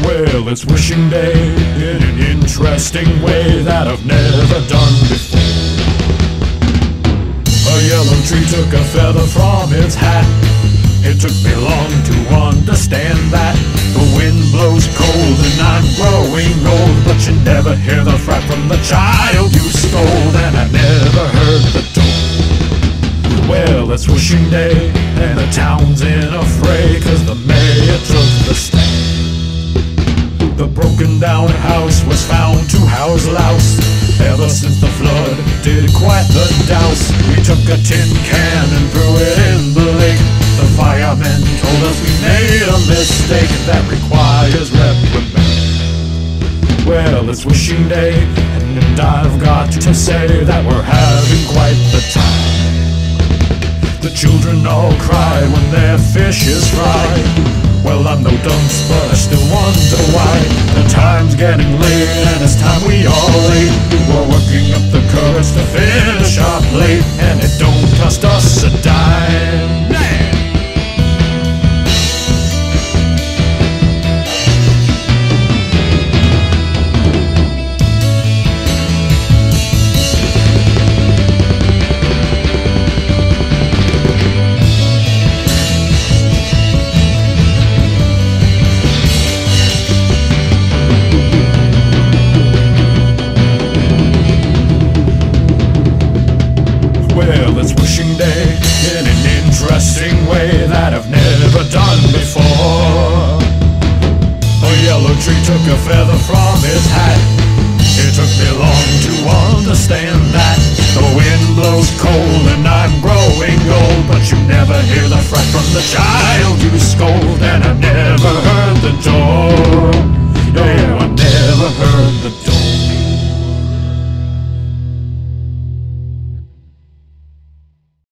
Well, it's wishing day in an interesting way that I've never done before. A yellow tree took a feather from its hat. It took me long to understand that the wind blows cold and I'm growing old, but you never hear the fret from the child you stole, and I never heard the toll. Well, it's wishing day and the town's in a fray, 'cause the mayor took the stand. The broken down house was found to house louse. Ever since the flood did quite the douse. We took a tin can and threw it in the lake. The firemen told us we made a mistake that requires reprimand. Well, it's wishing day, and I've got to say that we're having quite the time. The children all cry when their fish is fried. Well, I'm no dunce, but I still wonder why. The time's getting late, and it's time we all ate. We're working up the courage to finish our plate, and it don't cost us a dime. Well, it's wishing day in an interesting way that I've never done before. A yellow tree took a feather from its hat. It took me long to understand that the wind blows cold and I'm growing old, but you never hear the fret from the child you scold, and I've never heard